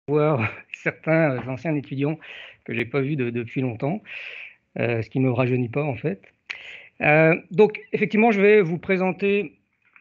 Voir certains anciens étudiants que j'ai pas vus depuis longtemps, ce qui ne me rajeunit pas en fait. Donc effectivement, je vais vous présenter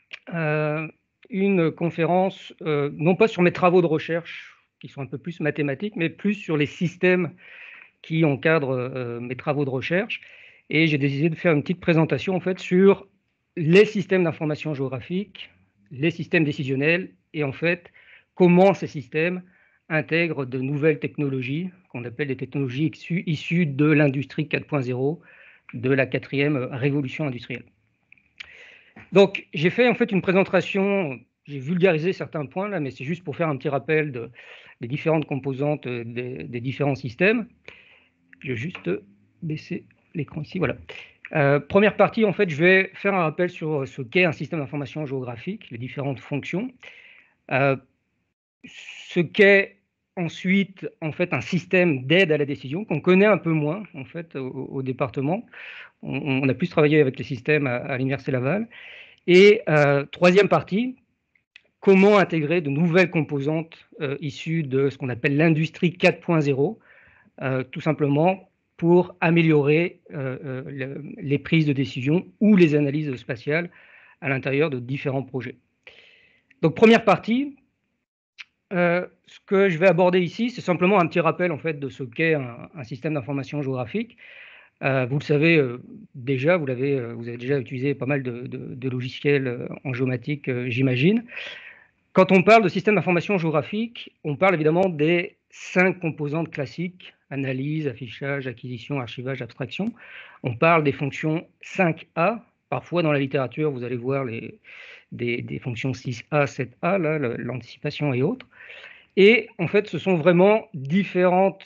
une conférence, non pas sur mes travaux de recherche, qui sont un peu plus mathématiques, mais plus sur les systèmes qui encadrent mes travaux de recherche. Et j'ai décidé de faire une petite présentation en fait sur les systèmes d'information géographique, les systèmes décisionnels, et en fait comment ces systèmes intègrent de nouvelles technologies qu'on appelle des technologies issues de l'industrie 4.0, de la quatrième révolution industrielle. Donc j'ai fait en fait une présentation, j'ai vulgarisé certains points là, mais c'est juste pour faire un petit rappel des différentes composantes des différents systèmes. Je vais juste baisser l'écran ici, voilà. Première partie, en fait, je vais faire un rappel sur ce qu'est un système d'information géographique, les différentes fonctions. Ce qu'est ensuite, en fait, un système d'aide à la décision qu'on connaît un peu moins, en fait, au département. On a plus travaillé avec les systèmes à l'Université Laval. Et troisième partie, comment intégrer de nouvelles composantes issues de ce qu'on appelle l'industrie 4.0, tout simplement pour améliorer les prises de décision ou les analyses spatiales à l'intérieur de différents projets. Donc première partie, ce que je vais aborder ici, c'est simplement un petit rappel en fait de ce qu'est un système d'information géographique. Vous le savez déjà, vous avez déjà utilisé pas mal de logiciels en géomatique, j'imagine. Quand on parle de système d'information géographique, on parle évidemment des 5 composantes classiques: analyse, affichage, acquisition, archivage, abstraction. On parle des fonctions 5A. Parfois, dans la littérature, vous allez voir des fonctions 6A, 7A, l'anticipation et autres. Et en fait, ce sont vraiment différentes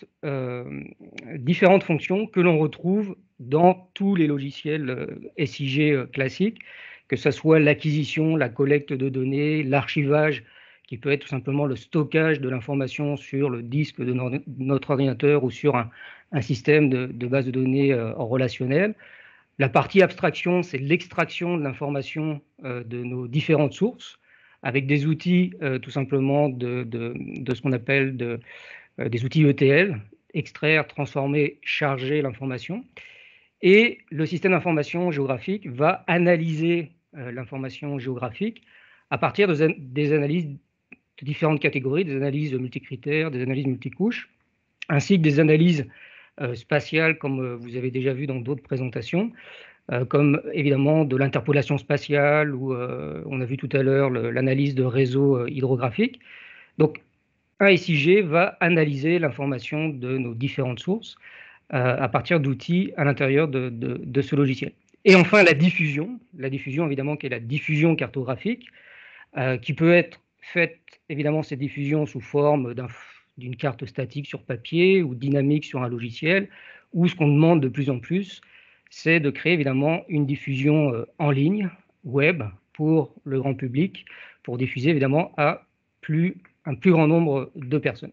fonctions que l'on retrouve dans tous les logiciels SIG classiques, que ce soit l'acquisition, la collecte de données, l'archivage, qui peut être tout simplement le stockage de l'information sur le disque de notre ordinateur ou sur un système de base de données relationnelle. La partie abstraction, c'est l'extraction de l'information de nos différentes sources, avec des outils tout simplement de ce qu'on appelle des outils ETL, extraire, transformer, charger l'information. Et le système d'information géographique va analyser l'information géographique à partir des analyses de différentes catégories, des analyses multicritères, des analyses multicouches, ainsi que des analyses spatiales, comme vous avez déjà vu dans d'autres présentations, comme évidemment de l'interpolation spatiale, ou on a vu tout à l'heure l'analyse de réseaux hydrographiques. Donc, un SIG va analyser l'information de nos différentes sources à partir d'outils à l'intérieur de ce logiciel. Et enfin, la diffusion évidemment, qui est la diffusion cartographique, qui peut être faite, évidemment, cette diffusion sous forme d'une carte statique sur papier ou dynamique sur un logiciel, ou ce qu'on demande de plus en plus, c'est de créer évidemment une diffusion en ligne, web, pour le grand public, pour diffuser évidemment à un plus grand nombre de personnes.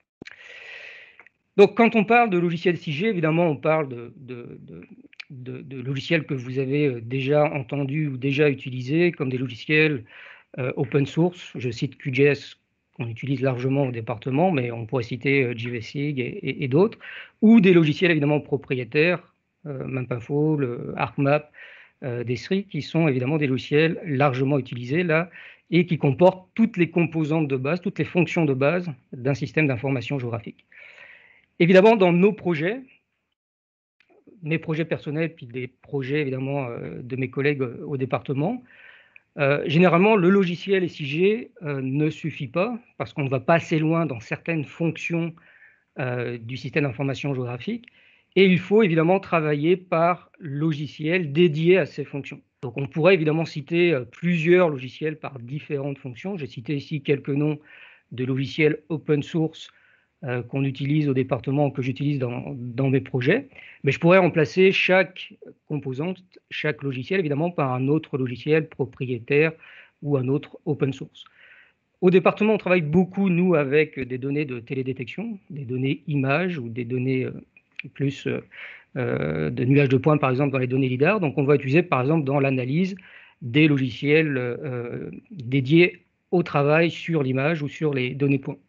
Donc quand on parle de logiciels SIG, évidemment on parle de logiciels que vous avez déjà entendus ou déjà utilisés, comme des logiciels open source. Je cite QGIS, qu'on utilise largement au département, mais on pourrait citer JVSig et d'autres, ou des logiciels évidemment propriétaires, MapInfo, le ArcMap, d'Esri, qui sont évidemment des logiciels largement utilisés là, et qui comportent toutes les composantes de base, toutes les fonctions de base d'un système d'information géographique. Évidemment, dans nos projets, mes projets personnels, puis des projets évidemment de mes collègues au département, généralement, le logiciel SIG ne suffit pas, parce qu'on ne va pas assez loin dans certaines fonctions du système d'information géographique, et il faut évidemment travailler par logiciel dédié à ces fonctions. Donc on pourrait évidemment citer plusieurs logiciels par différentes fonctions. J'ai cité ici quelques noms de logiciels open source qu'on utilise au département, que j'utilise dans mes projets, mais je pourrais remplacer chaque composante, chaque logiciel évidemment par un autre logiciel propriétaire ou un autre open source. Au département, on travaille beaucoup, nous, avec des données de télédétection, des données images ou des données plus de nuages de points, par exemple, dans les données LIDAR. Donc, on va utiliser, par exemple, dans l'analyse, des logiciels dédiés au travail sur l'image ou sur les données points.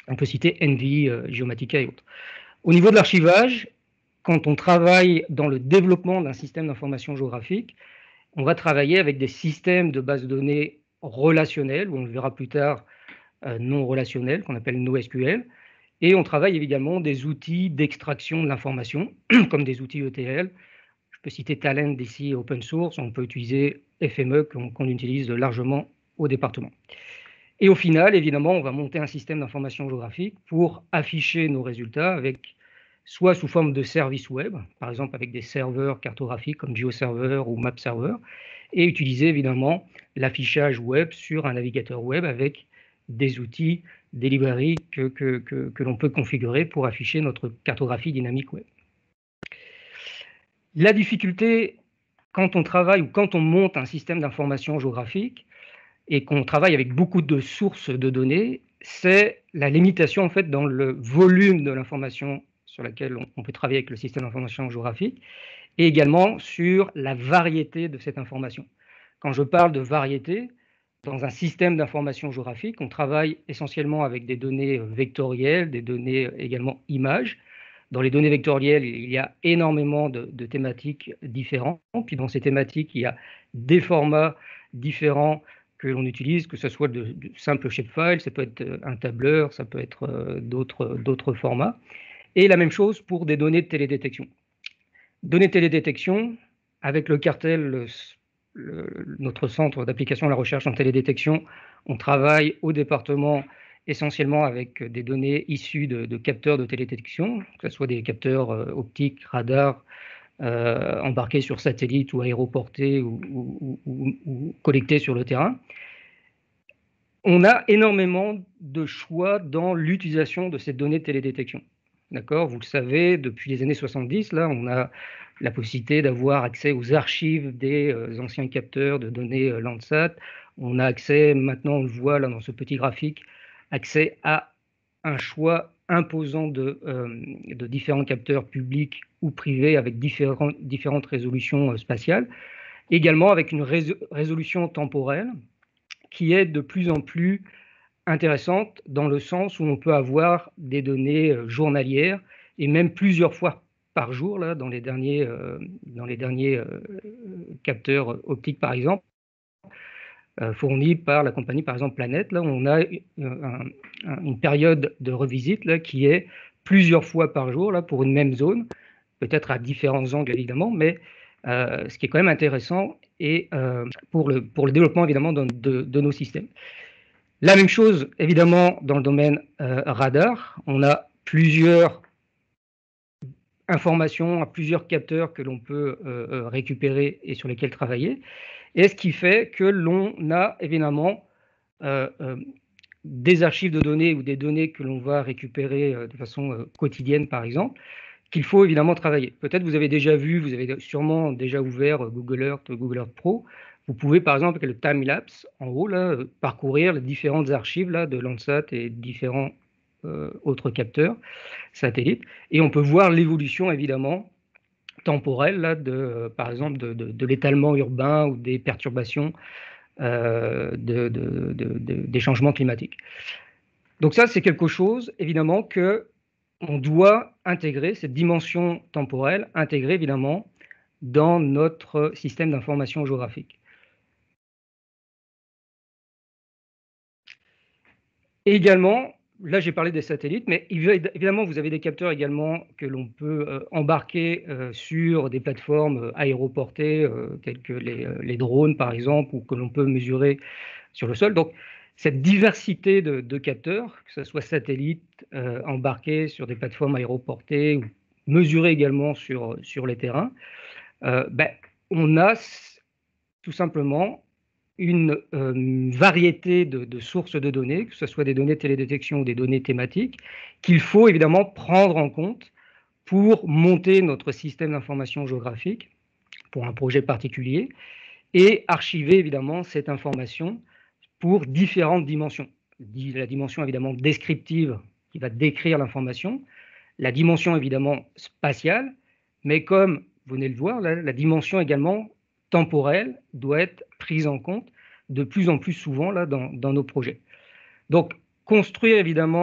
On peut citer Envy, Geomatica et autres. Au niveau de l'archivage, quand on travaille dans le développement d'un système d'information géographique, on va travailler avec des systèmes de bases de données relationnels, ou on le verra plus tard, non relationnels, qu'on appelle NoSQL, et on travaille également des outils d'extraction de l'information, comme des outils ETL. Je peux citer Talend ici, open source, on peut utiliser FME qu'on utilise largement au département. Et au final, évidemment, on va monter un système d'information géographique pour afficher nos résultats avec soit sous forme de services web, par exemple avec des serveurs cartographiques comme GeoServer ou MapServer, et utiliser évidemment l'affichage web sur un navigateur web avec des outils, des librairies que l'on peut configurer pour afficher notre cartographie dynamique web. La difficulté quand on travaille ou quand on monte un système d'information géographique et qu'on travaille avec beaucoup de sources de données, c'est la limitation en fait dans le volume de l'information sur laquelle on peut travailler avec le système d'information géographique et également sur la variété de cette information. Quand je parle de variété, dans un système d'information géographique, on travaille essentiellement avec des données vectorielles, des données également images. Dans les données vectorielles, il y a énormément de thématiques différentes. Puis dans ces thématiques, il y a des formats différents que l'on utilise, que ce soit de simples shapefiles, ça peut être un tableur, ça peut être d'autres formats. Et la même chose pour des données de télédétection. Données de télédétection, avec le cartel, notre centre d'application à la recherche en télédétection, on travaille au département essentiellement avec des données issues de capteurs de télédétection, que ce soit des capteurs optiques, radars, embarqués sur satellite ou aéroportés ou collectés sur le terrain. On a énormément de choix dans l'utilisation de ces données de télédétection. D'accord, vous le savez, depuis les années 70, là, on a la possibilité d'avoir accès aux archives des anciens capteurs de données Landsat. On a accès, maintenant on le voit là dans ce petit graphique, accès à un choix imposant de différents capteurs publics ou privés avec différentes résolutions spatiales. Également avec une résolution temporelle qui est de plus en plus intéressante dans le sens où on peut avoir des données journalières et même plusieurs fois par jour là, dans les derniers capteurs optiques par exemple, fournis par la compagnie par exemple Planète. Là, on a une période de revisite là, qui est plusieurs fois par jour là, pour une même zone, peut-être à différents angles évidemment, mais ce qui est quand même intéressant et pour le développement évidemment de nos systèmes. La même chose, évidemment, dans le domaine radar. On a plusieurs informations, plusieurs capteurs que l'on peut récupérer et sur lesquels travailler. Et ce qui fait que l'on a évidemment des archives de données ou des données que l'on va récupérer de façon quotidienne, par exemple, qu'il faut évidemment travailler. Peut-être vous avez déjà vu, vous avez sûrement déjà ouvert Google Earth Pro. Vous pouvez, par exemple, avec le time-lapse, en haut, là, parcourir les différentes archives là, de Landsat et différents autres capteurs satellites. Et on peut voir l'évolution, évidemment, temporelle, là, par exemple, de l'étalement urbain ou des perturbations des changements climatiques. Donc ça, c'est quelque chose, évidemment, que on doit intégrer, cette dimension temporelle, intégrer, évidemment, dans notre système d'information géographique. Et également, là j'ai parlé des satellites, mais évidemment vous avez des capteurs également que l'on peut embarquer sur des plateformes aéroportées, telles que les drones par exemple, ou que l'on peut mesurer sur le sol. Donc cette diversité de capteurs, que ce soit satellites embarqués sur des plateformes aéroportées, ou mesurés également sur les terrains, on a tout simplement une variété de sources de données, que ce soit des données de télédétection ou des données thématiques, qu'il faut évidemment prendre en compte pour monter notre système d'information géographique pour un projet particulier et archiver évidemment cette information pour différentes dimensions. La dimension évidemment descriptive qui va décrire l'information, la dimension évidemment spatiale, mais comme vous venez de le voir, la dimension également temporelle doit être prise en compte de plus en plus souvent là, dans nos projets. Donc, construire évidemment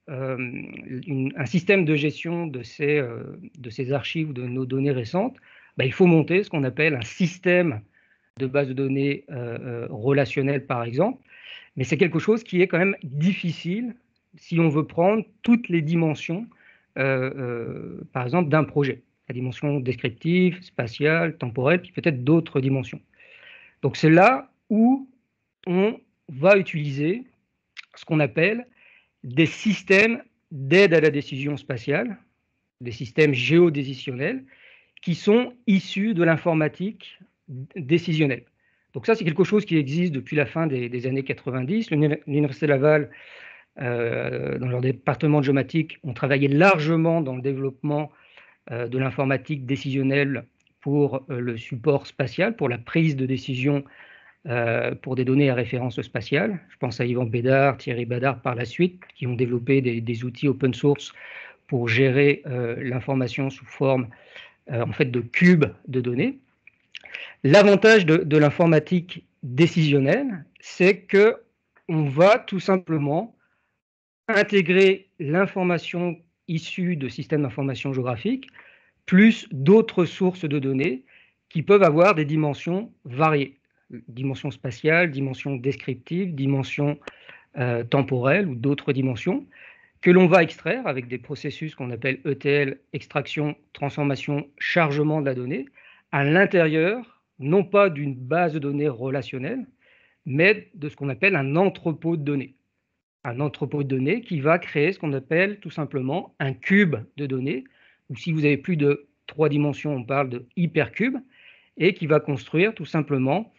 un système de gestion de ces archives, de nos données récentes, il faut monter ce qu'on appelle un système de base de données relationnelle, par exemple. Mais c'est quelque chose qui est quand même difficile si on veut prendre toutes les dimensions, par exemple, d'un projet. La dimension descriptive, spatiale, temporelle, puis peut-être d'autres dimensions. Donc c'est là où on va utiliser ce qu'on appelle des systèmes d'aide à la décision spatiale, des systèmes géodécisionnels, qui sont issus de l'informatique décisionnelle. Donc ça, c'est quelque chose qui existe depuis la fin des années 90. L'Université Laval, dans leur département de géomatique, ont travaillé largement dans le développement de l'informatique décisionnelle pour le support spatial, pour la prise de décision pour des données à référence spatiale. Je pense à Yvan Bédard, Thierry Badard par la suite, qui ont développé des outils open source pour gérer l'information sous forme en fait de cubes de données. L'avantage de l'informatique décisionnelle, c'est qu'on va tout simplement intégrer l'information issue de systèmes d'information géographique, plus d'autres sources de données qui peuvent avoir des dimensions variées. Dimension spatiale, dimension descriptive, dimension temporelle ou d'autres dimensions, que l'on va extraire avec des processus qu'on appelle ETL, extraction, transformation, chargement de la donnée, à l'intérieur, non pas d'une base de données relationnelle, mais de ce qu'on appelle un entrepôt de données. Un entrepôt de données qui va créer ce qu'on appelle tout simplement un cube de données, ou si vous avez plus de 3 dimensions, on parle de hypercube, et qui va construire tout simplement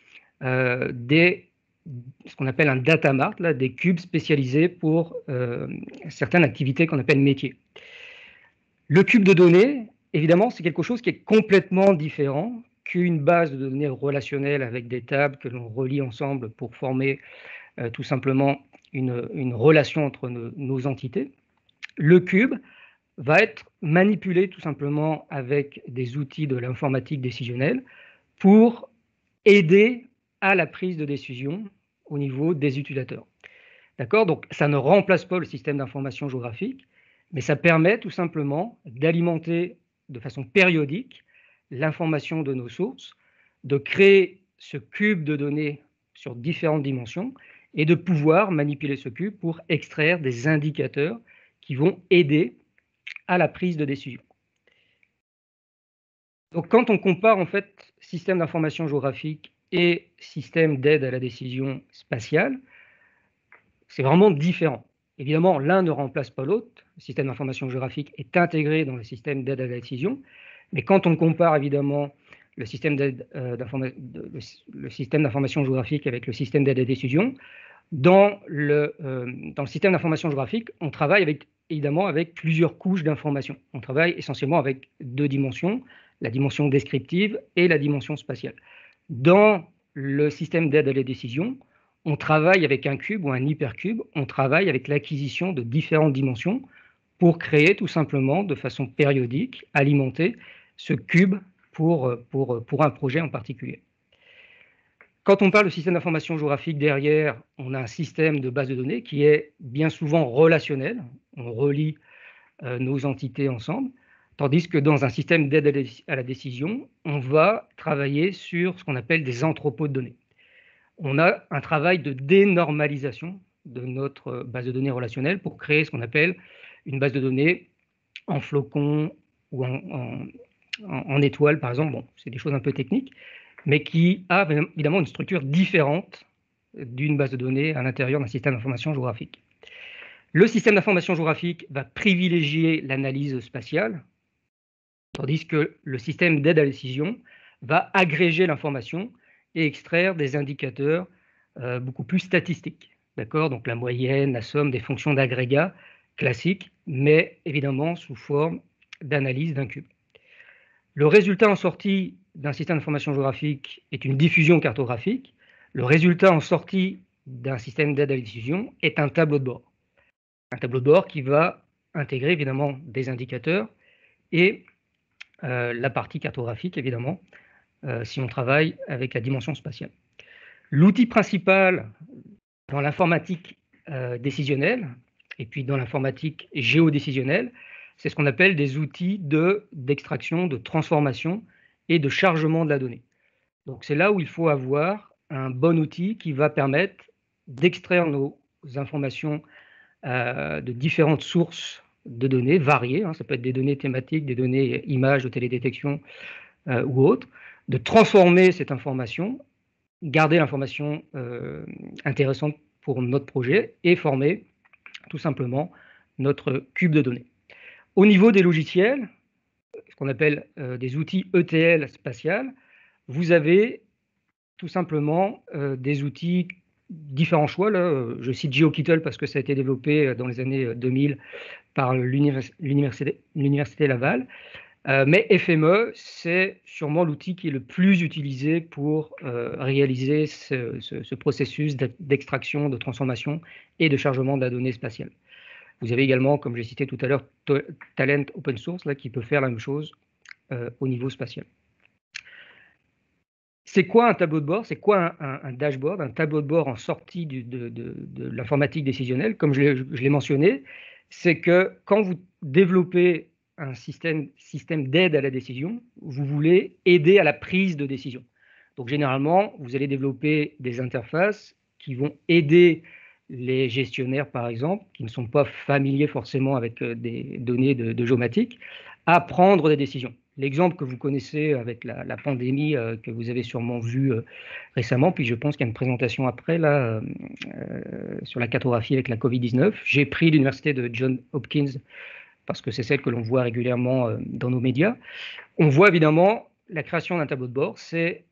ce qu'on appelle un data mart, là, des cubes spécialisés pour certaines activités qu'on appelle métiers. Le cube de données, évidemment, c'est quelque chose qui est complètement différent qu'une base de données relationnelle avec des tables que l'on relie ensemble pour former tout simplement une relation entre nos entités. Le cube va être manipulé tout simplement avec des outils de l'informatique décisionnelle pour aider à la prise de décision au niveau des utilisateurs. D'accord? Donc, ça ne remplace pas le système d'information géographique, mais ça permet tout simplement d'alimenter de façon périodique l'information de nos sources, de créer ce cube de données sur différentes dimensions et de pouvoir manipuler ce cube pour extraire des indicateurs qui vont aider à la prise de décision. Donc, quand on compare en fait système d'information géographique et système d'aide à la décision spatiale, c'est vraiment différent. Évidemment, l'un ne remplace pas l'autre. Le système d'information géographique est intégré dans le système d'aide à la décision. Mais quand on compare évidemment le système d'information géographique avec le système d'aide à la décision, dans le système d'information géographique, on travaille évidemment avec plusieurs couches d'informations. On travaille essentiellement avec 2 dimensions, la dimension descriptive et la dimension spatiale. Dans le système d'aide à la décision, on travaille avec un cube ou un hypercube, on travaille avec l'acquisition de différentes dimensions pour créer tout simplement de façon périodique, alimenter ce cube pour un projet en particulier. Quand on parle de système d'information géographique, derrière, on a un système de base de données qui est bien souvent relationnel. On relie nos entités ensemble. Tandis que dans un système d'aide à la décision, on va travailler sur ce qu'on appelle des entrepôts de données. On a un travail de dénormalisation de notre base de données relationnelle pour créer ce qu'on appelle une base de données en flocon ou en étoile, par exemple. Bon, c'est des choses un peu techniques, mais qui a évidemment une structure différente d'une base de données à l'intérieur d'un système d'information géographique. Le système d'information géographique va privilégier l'analyse spatiale, tandis que le système d'aide à la décision va agréger l'information et extraire des indicateurs beaucoup plus statistiques. D'accord? Donc la moyenne, la somme des fonctions d'agrégat classiques, mais évidemment sous forme d'analyse d'un cube. Le résultat en sortie d'un système d'information géographique est une diffusion cartographique. Le résultat en sortie d'un système d'aide à la décision est un tableau de bord. Un tableau de bord qui va intégrer évidemment des indicateurs et la partie cartographique évidemment, si on travaille avec la dimension spatiale. L'outil principal dans l'informatique décisionnelle Et puis dans l'informatique géodécisionnelle, c'est ce qu'on appelle des outils d'extraction, de transformation et de chargement de la donnée. Donc c'est là où il faut avoir un bon outil qui va permettre d'extraire nos informations de différentes sources de données variées, hein, ça peut être des données thématiques, des données images de télédétection ou autres, de transformer cette information, garder l'information intéressante pour notre projet et former tout simplement notre cube de données. Au niveau des logiciels, ce qu'on appelle des outils ETL spatial, vous avez tout simplement des outils, différents choix. Là, je cite GeoKittle parce que ça a été développé dans les années 2000 par l'Université Laval. Mais FME, c'est sûrement l'outil qui est le plus utilisé pour réaliser ce processus d'extraction, de transformation et de chargement de la donnée spatiale. Vous avez également, comme j'ai cité tout à l'heure, Talent Open Source là, qui peut faire la même chose au niveau spatial. C'est quoi un tableau de bord? C'est quoi un dashboard? Un tableau de bord en sortie de l'informatique décisionnelle, comme je l'ai mentionné, c'est que quand vous développez un système d'aide à la décision, vous voulez aider à la prise de décision. Donc généralement, vous allez développer des interfaces qui vont aider les gestionnaires, par exemple, qui ne sont pas familiers forcément avec des données de géomatique, à prendre des décisions. L'exemple que vous connaissez avec la pandémie que vous avez sûrement vu récemment, puis je pense qu'il y a une présentation après là, sur la cartographie avec la Covid-19. J'ai pris l'université de Johns Hopkins parce que c'est celle que l'on voit régulièrement dans nos médias. On voit évidemment la création d'un tableau de bord, c'est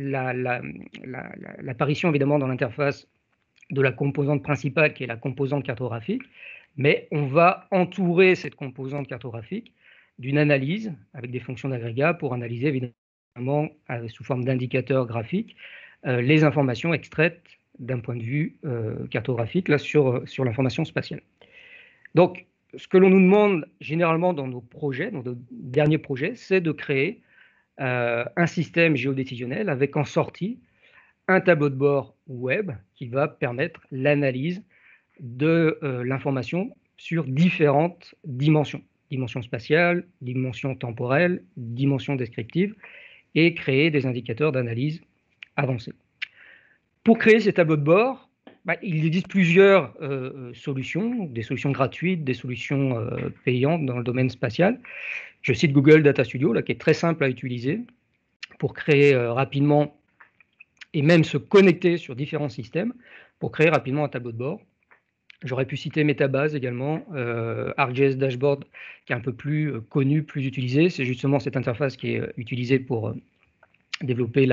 l'apparition évidemment dans l'interface de la composante principale qui est la composante cartographique, mais on va entourer cette composante cartographique d'une analyse avec des fonctions d'agrégat pour analyser évidemment sous forme d'indicateurs graphiques les informations extraites d'un point de vue cartographique là, sur l'information spatiale. Donc, ce que l'on nous demande généralement dans nos projets, dans nos derniers projets, c'est de créer un système géodécisionnel avec en sortie un tableau de bord web qui va permettre l'analyse de l'information sur différentes dimensions. Dimension spatiale, dimension temporelle, dimension descriptive, et créer des indicateurs d'analyse avancés. Pour créer ces tableaux de bord, il existe plusieurs solutions, des solutions gratuites, des solutions payantes dans le domaine spatial. Je cite Google Data Studio, là, qui est très simple à utiliser pour créer rapidement et même se connecter sur différents systèmes pour créer rapidement un tableau de bord. J'aurais pu citer Metabase également, ArcGIS Dashboard, qui est un peu plus connu, plus utilisé. C'est justement cette interface qui est utilisée pour développer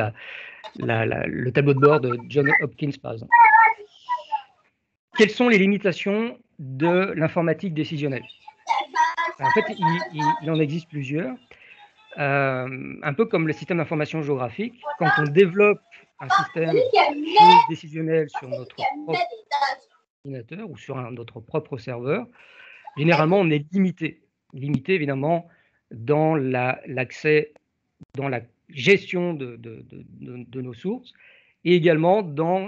le tableau de bord de Johns Hopkins, par exemple. Quelles sont les limitations de l'informatique décisionnelle? En fait, il en existe plusieurs. Un peu comme le système d'information géographique, quand on développe un système décisionnel sur notre propre ordinateur ou sur notre propre serveur, généralement on est limité évidemment dans l'accès, dans la gestion de nos sources et également dans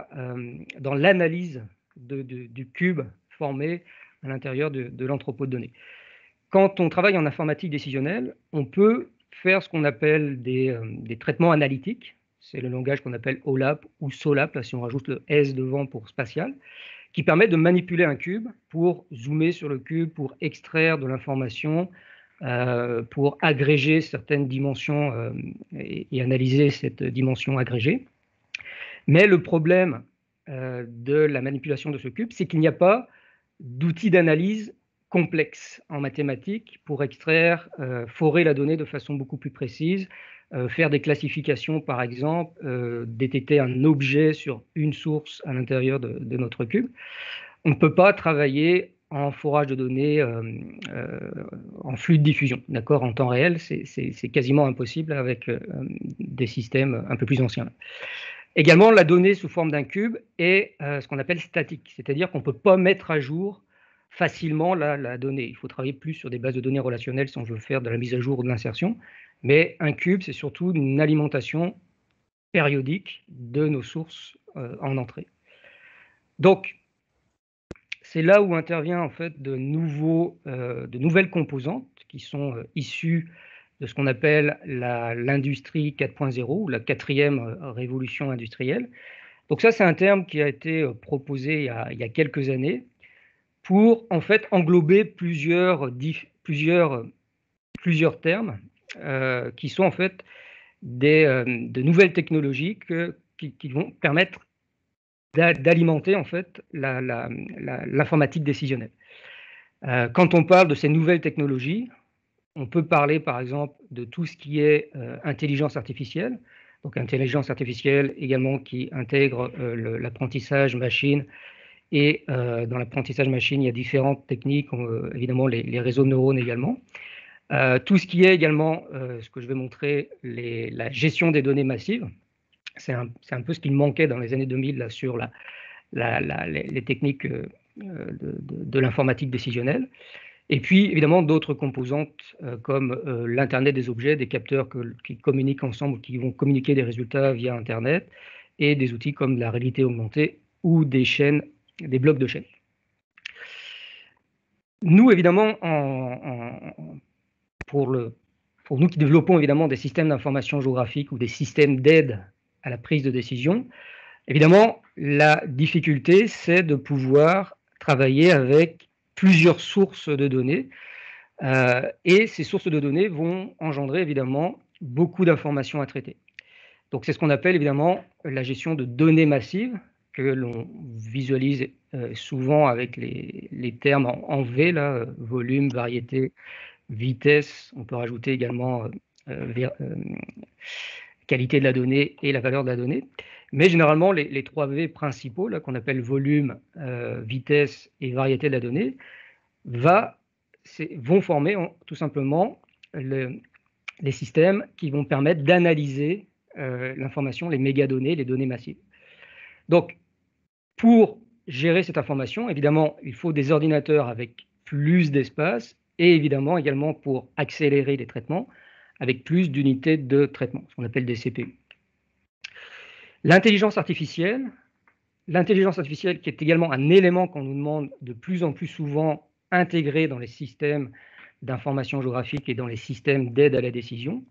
l'analyse du cube formé à l'intérieur de l'entrepôt de données. Quand on travaille en informatique décisionnelle, on peut faire ce qu'on appelle des traitements analytiques. C'est le langage qu'on appelle OLAP ou SOLAP, là, si on rajoute le S devant pour spatial, qui permet de manipuler un cube pour zoomer sur le cube, pour extraire de l'information, pour agréger certaines dimensions et analyser cette dimension agrégée. Mais le problème de la manipulation de ce cube, c'est qu'il n'y a pas d'outil d'analyse complexe en mathématiques pour extraire, forer la donnée de façon beaucoup plus précise, faire des classifications par exemple, détecter un objet sur une source à l'intérieur de notre cube. On ne peut pas travailler en forage de données en flux de diffusion, d'accord, en temps réel, c'est quasiment impossible avec des systèmes un peu plus anciens. Également, la donnée sous forme d'un cube est ce qu'on appelle statique, c'est-à-dire qu'on ne peut pas mettre à jour facilement la donnée. Il faut travailler plus sur des bases de données relationnelles si on veut faire de la mise à jour ou de l'insertion, mais un cube, c'est surtout une alimentation périodique de nos sources en entrée. Donc, c'est là où intervient en fait de nouvelles composantes qui sont issues de ce qu'on appelle l'industrie 4.0 ou la quatrième révolution industrielle. Donc ça, c'est un terme qui a été proposé il y a quelques années pour en fait englober plusieurs termes qui sont en fait de nouvelles technologies qui vont permettre d'alimenter en fait l'informatique décisionnelle. Quand on parle de ces nouvelles technologies, on peut parler par exemple de tout ce qui est intelligence artificielle, donc intelligence artificielle également qui intègre l'apprentissage machine. Et dans l'apprentissage machine, il y a différentes techniques, évidemment les réseaux de neurones également. Tout ce qui est également, ce que je vais montrer, la gestion des données massives, c'est un peu ce qui manquait dans les années 2000 là, sur les techniques de l'informatique décisionnelle. Et puis, évidemment, d'autres composantes comme l'Internet des objets, des capteurs qui communiquent ensemble, qui vont communiquer des résultats via Internet, et des outils comme la réalité augmentée ou des blocs de chaînes. Nous, évidemment, pour nous qui développons évidemment des systèmes d'information géographique ou des systèmes d'aide à la prise de décision, évidemment, la difficulté, c'est de pouvoir travailler avec plusieurs sources de données. Et ces sources de données vont engendrer évidemment beaucoup d'informations à traiter. Donc c'est ce qu'on appelle évidemment la gestion de données massives, que l'on visualise souvent avec les termes en V, là, volume, variété, vitesse. On peut rajouter également qualité de la donnée et la valeur de la donnée. Mais généralement, les 3 V principaux, là, qu'on appelle volume, vitesse et variété de la donnée, vont former tout simplement les systèmes qui vont permettre d'analyser l'information, les mégadonnées, les données massives. Donc, pour gérer cette information, évidemment, il faut des ordinateurs avec plus d'espace et évidemment également pour accélérer les traitements avec plus d'unités de traitement, ce qu'on appelle des CPU. L'intelligence artificielle qui est également un élément qu'on nous demande de plus en plus souvent intégrer dans les systèmes d'information géographique et dans les systèmes d'aide à la décision.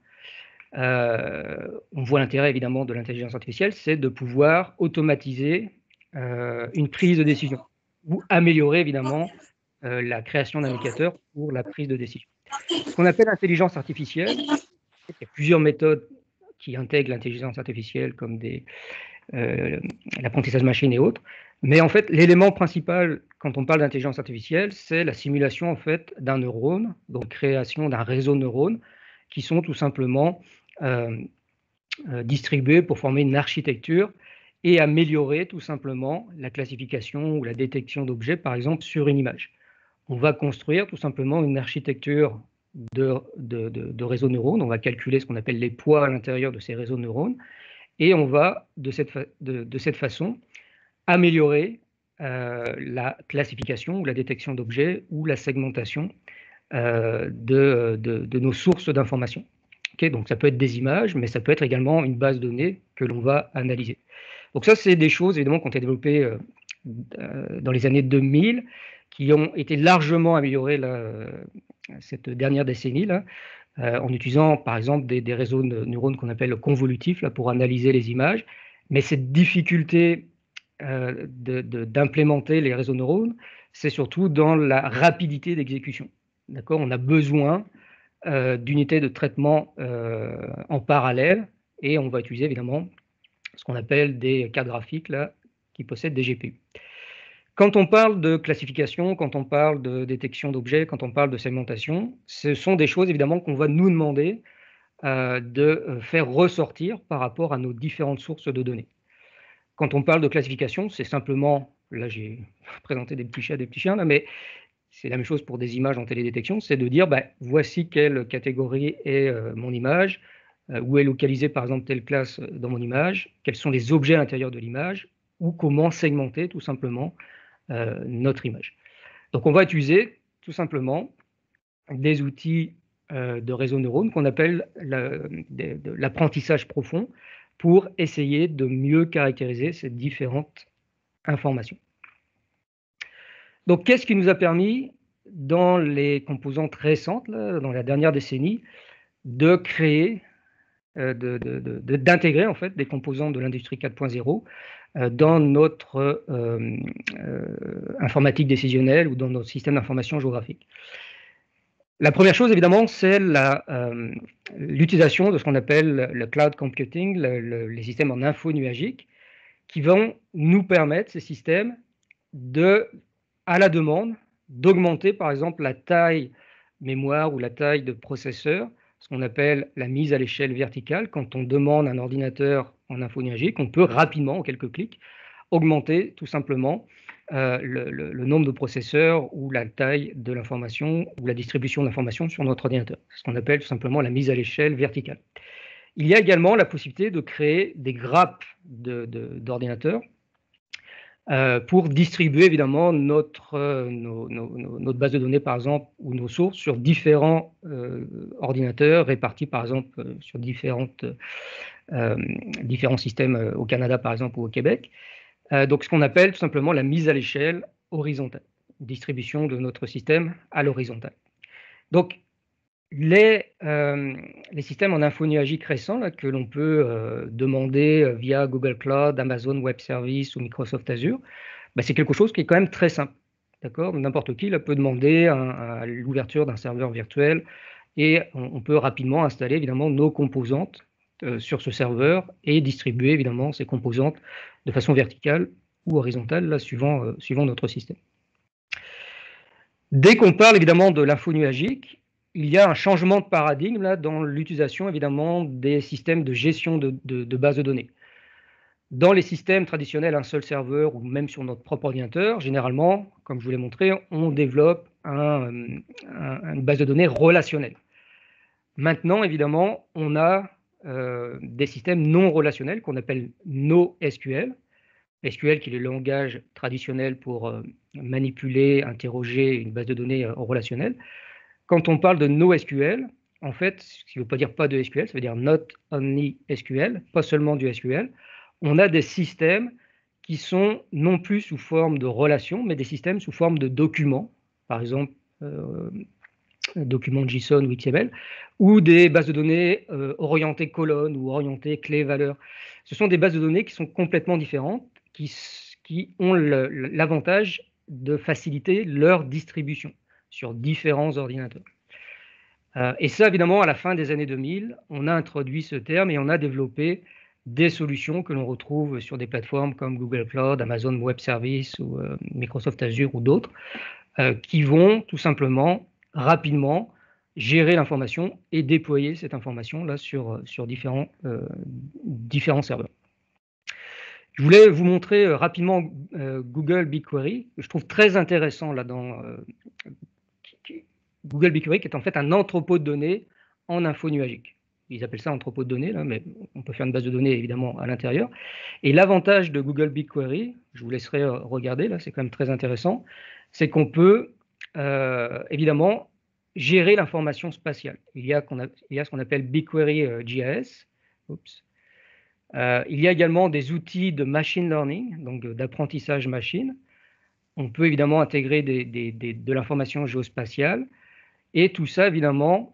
On voit l'intérêt évidemment de l'intelligence artificielle, c'est de pouvoir automatiser une prise de décision ou améliorer évidemment la création d'indicateurs pour la prise de décision. Ce qu'on appelle intelligence artificielle, il y a plusieurs méthodes qui intègrent l'intelligence artificielle comme l'apprentissage machine et autres. Mais en fait, l'élément principal quand on parle d'intelligence artificielle, c'est la simulation en fait d'un neurone, donc création d'un réseau de neurones qui sont tout simplement distribués pour former une architecture et améliorer tout simplement la classification ou la détection d'objets, par exemple, sur une image. On va construire tout simplement une architecture de réseaux de neurones, on va calculer ce qu'on appelle les poids à l'intérieur de ces réseaux de neurones, et on va, de cette façon, améliorer la classification ou la détection d'objets ou la segmentation de nos sources d'informations. Okay, donc ça peut être des images, mais ça peut être également une base de données que l'on va analyser. Donc ça, c'est des choses évidemment qui ont été développées dans les années 2000, qui ont été largement améliorées là, cette dernière décennie, là, en utilisant par exemple des réseaux de neurones qu'on appelle convolutifs là, pour analyser les images. Mais cette difficulté d'implémenter les réseaux de neurones, c'est surtout dans la rapidité d'exécution. D'accord, on a besoin d'unités de traitement en parallèle et on va utiliser évidemment ce qu'on appelle des cartes graphiques là, qui possèdent des GPU. Quand on parle de classification, quand on parle de détection d'objets, quand on parle de segmentation, ce sont des choses évidemment qu'on va nous demander de faire ressortir par rapport à nos différentes sources de données. Quand on parle de classification, c'est simplement, là j'ai présenté des petits chats, des petits chiens, là, mais c'est la même chose pour des images en télédétection, c'est de dire bah, voici quelle catégorie est mon image, où est localisée par exemple telle classe dans mon image, quels sont les objets à l'intérieur de l'image, ou comment segmenter tout simplement notre image. Donc on va utiliser tout simplement des outils de réseau de neurones qu'on appelle l'apprentissage profond pour essayer de mieux caractériser ces différentes informations. Donc, qu'est-ce qui nous a permis, dans les composantes récentes, là, dans la dernière décennie, de créer, d'intégrer en fait des composants de l'industrie 4.0 dans notre informatique décisionnelle ou dans notre système d'information géographique. La première chose, évidemment, c'est l'utilisation de ce qu'on appelle le cloud computing, les systèmes en info nuagique, qui vont nous permettre, ces systèmes, à la demande, d'augmenter par exemple la taille mémoire ou la taille de processeur, ce qu'on appelle la mise à l'échelle verticale. Quand on demande un ordinateur en info nuagique, on peut rapidement, en quelques clics, augmenter tout simplement le nombre de processeurs ou la taille de l'information ou la distribution d'informations sur notre ordinateur. C'est ce qu'on appelle tout simplement la mise à l'échelle verticale. Il y a également la possibilité de créer des grappes d'ordinateurs pour distribuer évidemment notre base de données, par exemple, ou nos sources sur différents ordinateurs répartis, par exemple, sur différents systèmes au Canada, par exemple, ou au Québec. Donc, ce qu'on appelle tout simplement la mise à l'échelle horizontale, distribution de notre système à l'horizontale. Donc, les systèmes en info nuagique récents là, que l'on peut demander via Google Cloud, Amazon Web Services ou Microsoft Azure, bah, c'est quelque chose qui est quand même très simple. D'accord ? N'importe qui là, peut demander l'ouverture d'un serveur virtuel et on peut rapidement installer évidemment nos composantes sur ce serveur et distribuer évidemment ces composantes de façon verticale ou horizontale, là, suivant notre système. Dès qu'on parle évidemment de l'info nuagique, il y a un changement de paradigme là, dans l'utilisation évidemment des systèmes de gestion de bases de données. Dans les systèmes traditionnels, un seul serveur ou même sur notre propre ordinateur, généralement, comme je vous l'ai montré, on développe une base de données relationnelle. Maintenant, évidemment, on a des systèmes non relationnels qu'on appelle NoSQL. SQL qui est le langage traditionnel pour manipuler, interroger une base de données relationnelle. Quand on parle de NoSQL, en fait, ce qui ne veut pas dire pas de SQL, ça veut dire Not Only SQL, pas seulement du SQL. On a des systèmes qui sont non plus sous forme de relations, mais des systèmes sous forme de documents, par exemple documents JSON ou XML, ou des bases de données orientées colonnes ou orientées clés-valeurs. Ce sont des bases de données qui sont complètement différentes, qui ont l'avantage de faciliter leur distribution sur différents ordinateurs. Et ça, évidemment, à la fin des années 2000, on a introduit ce terme et on a développé des solutions que l'on retrouve sur des plateformes comme Google Cloud, Amazon Web Services ou Microsoft Azure ou d'autres, qui vont tout simplement rapidement gérer l'information et déployer cette information là sur différents serveurs. Je voulais vous montrer rapidement Google BigQuery, que je trouve très intéressant là dans Google BigQuery, qui est en fait un entrepôt de données en info nuagique. Ils appellent ça entrepôt de données, là, mais on peut faire une base de données évidemment à l'intérieur. Et l'avantage de Google BigQuery, je vous laisserai regarder, là, c'est quand même très intéressant, c'est qu'on peut évidemment gérer l'information spatiale. Il y a ce qu'on appelle BigQuery GIS. Oups. Il y a également des outils de machine learning, donc d'apprentissage machine. On peut évidemment intégrer de l'information géospatiale. Et tout ça, évidemment,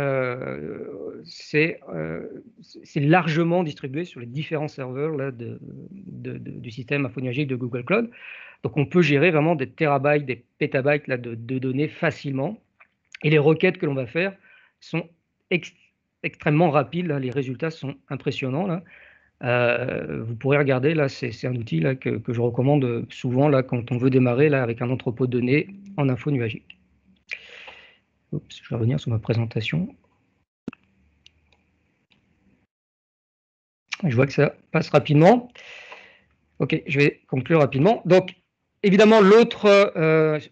c'est largement distribué sur les différents serveurs là, du système infonuagique de Google Cloud. Donc, on peut gérer vraiment des terabytes, des pétabytes là, de données facilement. Et les requêtes que l'on va faire sont extrêmement rapides. Là. Les résultats sont impressionnants. Là. Vous pourrez regarder, là, c'est un outil là, que je recommande souvent là, quand on veut démarrer là, avec un entrepôt de données en info nuagique. Oups, je vais revenir sur ma présentation. Je vois que ça passe rapidement. Ok, je vais conclure rapidement. Donc, évidemment, l'autre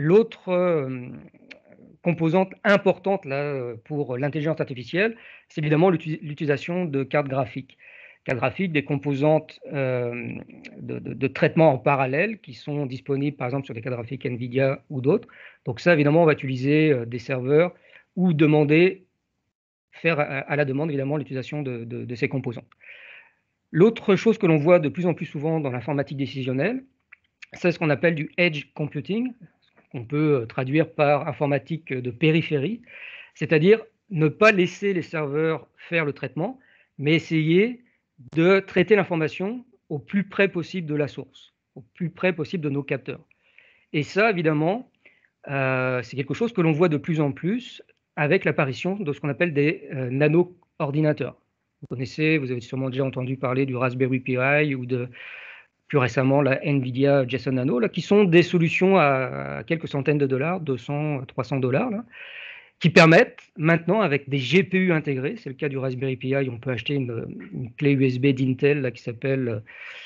composante importante là, pour l'intelligence artificielle, c'est évidemment l'utilisation de cartes graphiques. Cartes graphiques, des composantes de traitement en parallèle qui sont disponibles par exemple sur des cartes graphiques NVIDIA ou d'autres. Donc ça, évidemment, on va utiliser des serveurs ou faire à la demande, évidemment, l'utilisation de ces composantes. L'autre chose que l'on voit de plus en plus souvent dans l'informatique décisionnelle, c'est ce qu'on appelle du edge computing, qu'on peut traduire par informatique de périphérie, c'est-à-dire ne pas laisser les serveurs faire le traitement, mais essayer de traiter l'information au plus près possible de la source, au plus près possible de nos capteurs. Et ça, évidemment, c'est quelque chose que l'on voit de plus en plus avec l'apparition de ce qu'on appelle des nano-ordinateurs. Vous avez sûrement déjà entendu parler du Raspberry Pi ou de plus récemment la NVIDIA Jetson Nano, là, qui sont des solutions à quelques centaines de dollars, 200, 300 dollars, là, qui permettent maintenant, avec des GPU intégrés, c'est le cas du Raspberry Pi, on peut acheter une clé USB d'Intel là, qui s'appelle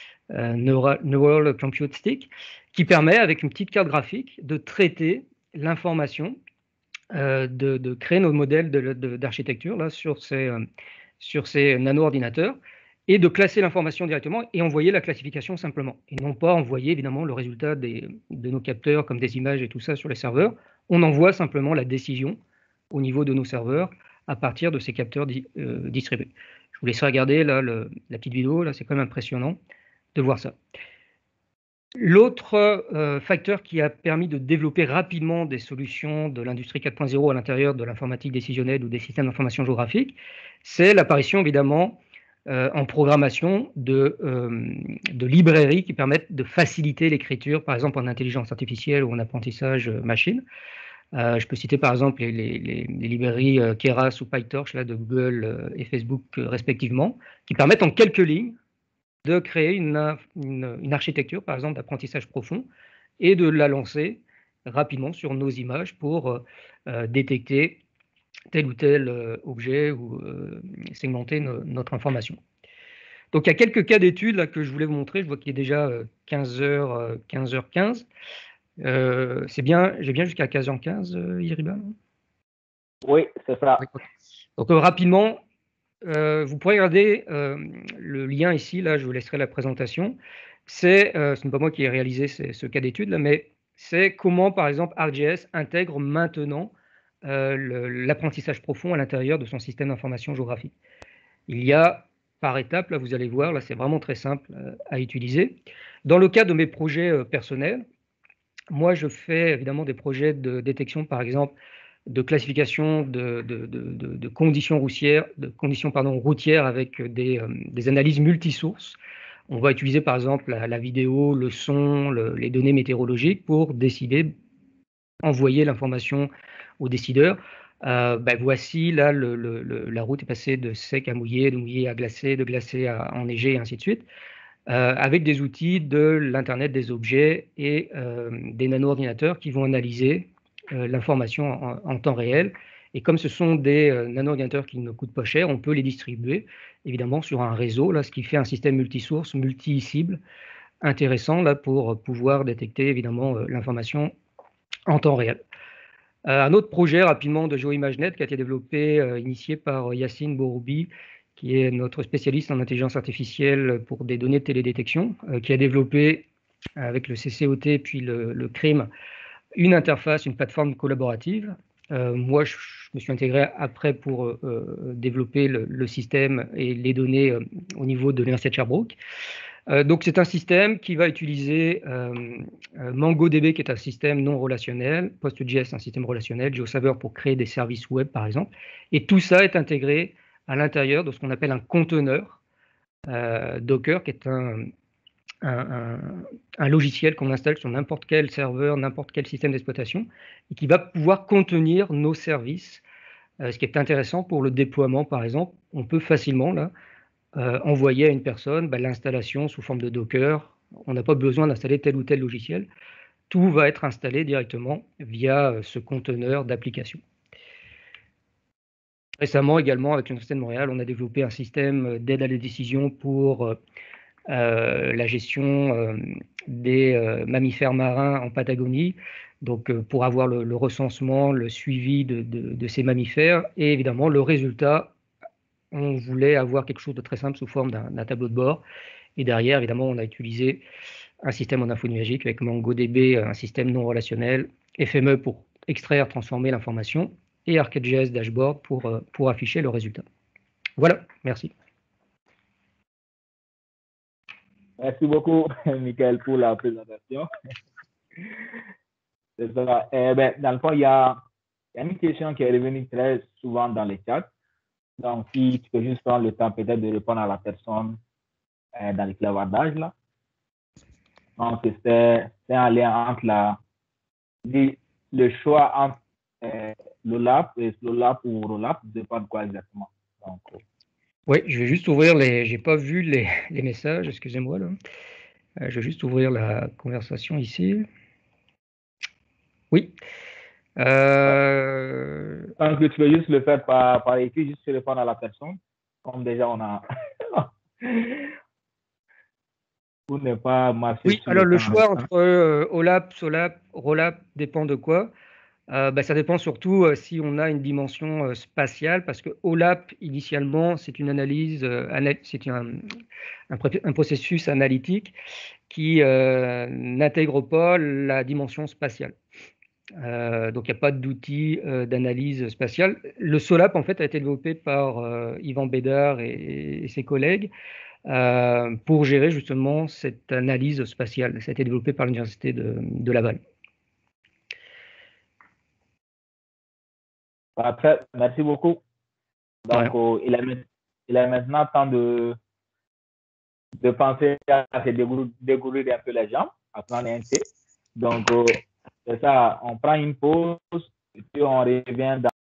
Neural Compute Stick, qui permet, avec une petite carte graphique, de traiter l'information, de créer nos modèles d'architecture là, sur ces nano-ordinateurs, et de classer l'information directement et envoyer la classification simplement. Et non pas envoyer évidemment le résultat de nos capteurs comme des images et tout ça sur les serveurs. On envoie simplement la décision au niveau de nos serveurs à partir de ces capteurs distribués. Je vous laisserai regarder là, la petite vidéo, là c'est quand même impressionnant de voir ça. L'autre facteur qui a permis de développer rapidement des solutions de l'industrie 4.0 à l'intérieur de l'informatique décisionnelle ou des systèmes d'information géographique, c'est l'apparition évidemment en programmation de librairies qui permettent de faciliter l'écriture, par exemple en intelligence artificielle ou en apprentissage machine. Je peux citer par exemple les librairies Keras ou PyTorch là, de Google et Facebook respectivement, qui permettent en quelques lignes de créer une architecture, par exemple, d'apprentissage profond et de la lancer rapidement sur nos images pour détecter tel ou tel objet ou segmenter notre information. Donc, il y a quelques cas d'études que je voulais vous montrer. Je vois qu'il est déjà 15h15. C'est bien, j'ai bien jusqu'à 15h15, Iriba? Oui, c'est ça. Donc, rapidement, vous pourrez regarder le lien ici, là, je vous laisserai la présentation. Ce n'est pas moi qui ai réalisé ce cas d'étude, mais c'est comment, par exemple, ArcGIS intègre maintenant l'apprentissage profond à l'intérieur de son système d'information géographique. Il y a par étapes, là, vous allez voir, là, c'est vraiment très simple à utiliser. Dans le cas de mes projets personnels, moi, je fais évidemment des projets de détection, par exemple, de classification de conditions routières avec des analyses multisources. On va utiliser par exemple la vidéo, le son, les données météorologiques pour décider, envoyer l'information aux décideurs. Voici, là, la route est passée de sec à mouillé, de mouillé à glacé, de glacé à enneigé, et ainsi de suite, avec des outils de l'Internet des objets et des nano-ordinateurs qui vont analyser l'information en temps réel. Et comme ce sont des nano-ordinateurs qui ne coûtent pas cher, on peut les distribuer évidemment sur un réseau, là, ce qui fait un système multisource, multi-cible, intéressant là, pour pouvoir détecter évidemment l'information en temps réel. Un autre projet rapidement de GeoImageNet qui a été développé, initié par Yacine Boroubi, qui est notre spécialiste en intelligence artificielle pour des données de télédétection, qui a développé avec le CCOT puis le CRIM une interface, une plateforme collaborative. Moi, je me suis intégré après pour développer le système et les données au niveau de l'Université de Sherbrooke. Donc, c'est un système qui va utiliser MongoDB, qui est un système non relationnel, PostGIS, un système relationnel, GeoSaver pour créer des services web, par exemple. Et tout ça est intégré à l'intérieur de ce qu'on appelle un conteneur Docker, qui est un logiciel qu'on installe sur n'importe quel serveur, n'importe quel système d'exploitation, et qui va pouvoir contenir nos services. Ce qui est intéressant pour le déploiement, par exemple, on peut facilement là, envoyer à une personne l'installation sous forme de Docker. On n'a pas besoin d'installer tel ou tel logiciel. Tout va être installé directement via ce conteneur d'application. Récemment également, avec l'Université de Montréal, on a développé un système d'aide à la décision pour la gestion des mammifères marins en Patagonie, donc pour avoir le recensement, le suivi de ces mammifères, et évidemment le résultat, on voulait avoir quelque chose de très simple sous forme d'un tableau de bord, et derrière évidemment on a utilisé un système en info numérique avec MongoDB, un système non relationnel, FME pour extraire, transformer l'information, et ArcGIS Dashboard pour afficher le résultat. Voilà, merci. Merci beaucoup, Michael, pour la présentation. C'est ça. Dans le fond, il y a une question qui est revenue très souvent dans les chats. Donc, si tu peux juste prendre le temps peut-être de répondre à la personne dans le clavardage, là. Donc, c'est un lien entre le choix entre l'OLAP et l'OLAP ou ROLAP, dépend de quoi exactement. Donc, Oui, je vais juste ouvrir j'ai pas vu les messages, excusez-moi là. Je vais juste ouvrir la conversation ici. Oui. donc, tu peux juste le faire par écrit, juste répondre à la personne. Comme déjà, on a. Pour ne pas marcher Oui, sur alors le le temps. choix entre OLAP, SOLAP, ROLAP dépend de quoi? Ça dépend surtout si on a une dimension spatiale, parce que OLAP, initialement, c'est une analyse, c'est un processus analytique qui n'intègre pas la dimension spatiale. Donc, il n'y a pas d'outil d'analyse spatiale. Le SOLAP, en fait, a été développé par Yvan Bédard et ses collègues pour gérer justement cette analyse spatiale. Ça a été développé par l'Université de Laval. Parfait, merci beaucoup. Donc, Ouais. il est maintenant temps de penser à se dégourdir un peu les jambes, à prendre un thé. Donc, c'est ça, on prend une pause et puis on revient dans